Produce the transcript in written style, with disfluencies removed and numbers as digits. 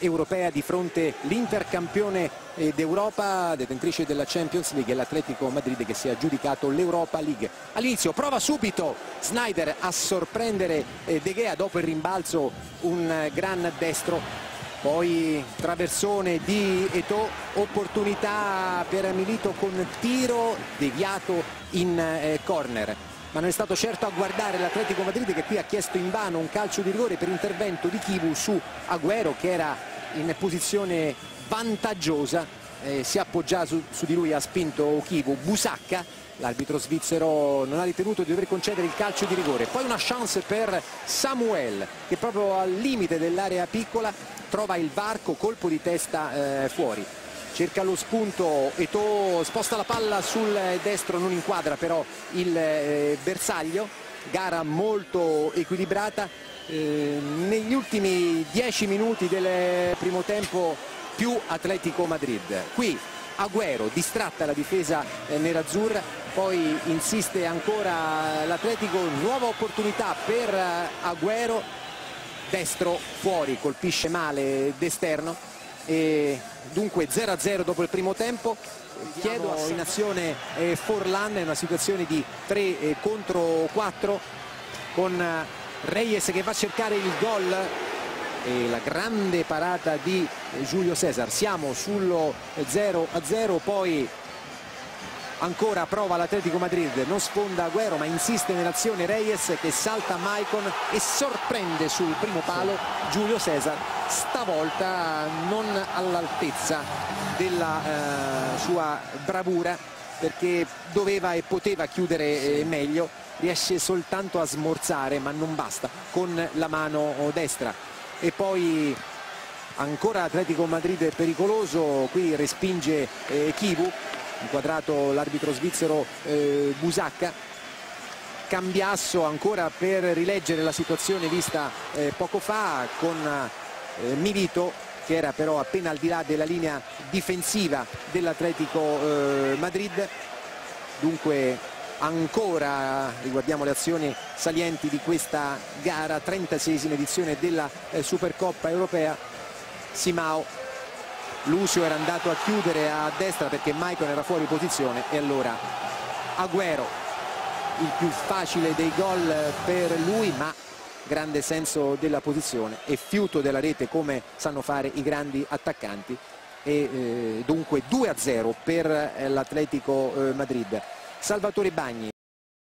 europea di fronte l'Inter campione d'Europa, detentrice della Champions League, e l'Atletico Madrid che si è aggiudicato l'Europa League. All'inizio prova subito Sneijder a sorprendere De Gea dopo il rimbalzo, un gran destro, poi traversone di Eto'o, opportunità per Milito con tiro deviato in corner. Ma non è stato certo a guardare l'Atletico Madrid, che qui ha chiesto invano un calcio di rigore per intervento di Chivu su Agüero, che era in posizione vantaggiosa, si appoggia su di lui, ha spinto Chivu. Busacca, l'arbitro svizzero, non ha ritenuto di dover concedere il calcio di rigore. Poi una chance per Samuel, che proprio al limite dell'area piccola trova il varco, colpo di testa fuori. Cerca lo spunto Eto'o, sposta la palla sul destro, non inquadra però il bersaglio. Gara molto equilibrata. Negli ultimi 10 minuti del primo tempo più Atletico Madrid. Qui Agüero, distratta la difesa nerazzurra, poi insiste ancora l'Atletico, nuova opportunità per Agüero, destro fuori, colpisce male d'esterno. E dunque 0-0 dopo il primo tempo. Chiedo in azione Forlan, è una situazione di 3 contro 4 con Reyes che va a cercare il gol e la grande parata di Julio César. Siamo sullo 0-0, poi ancora prova l'Atletico Madrid, non sfonda Agüero ma insiste nell'azione Reyes, che salta Maicon e sorprende sul primo palo Julio César, stavolta non all'altezza della sua bravura, perché doveva e poteva chiudere meglio, riesce soltanto a smorzare ma non basta con la mano destra. E poi ancora Atletico Madrid pericoloso, qui respinge Chivu, inquadrato l'arbitro svizzero Busacca. Cambiasso ancora per rileggere la situazione vista poco fa con Milito, che era però appena al di là della linea difensiva dell'Atletico Madrid. Dunque ancora riguardiamo le azioni salienti di questa gara, 36esima edizione della Supercoppa europea. Simao, Lucio era andato a chiudere a destra perché Maicon era fuori posizione, e allora Agüero, il più facile dei gol per lui, ma grande senso della posizione e fiuto della rete come sanno fare i grandi attaccanti. E dunque 2-0 per l'Atletico Madrid. Salvatore Bagni